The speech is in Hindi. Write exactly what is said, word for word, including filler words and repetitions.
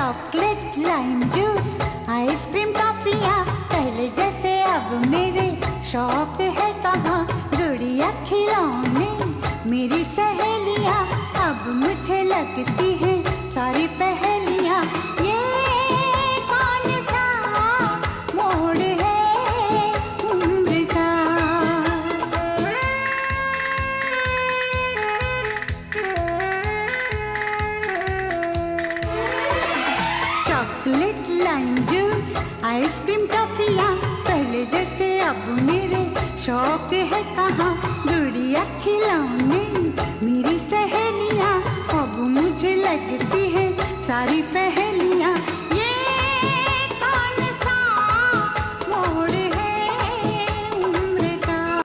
चॉकलेट लाइम जूस आइसक्रीम टॉफियाँ पहले जैसे अब मेरे शौक है कहाँ। गुड़िया खिलौने मेरी सहेलियाँ अब मुझे लगती हैं सारी पहेलियाँ। ये कौन सा मोड़ है उम्र का। चॉकलेट लाइम जूस आइसक्रीम टॉफियाँ पहले जैसे अब मेरे शौक है कहाँ। गुड़िया खिलौने मेरी सहेलियाँ अब मुझे लगती है सारी पहेलियाँ।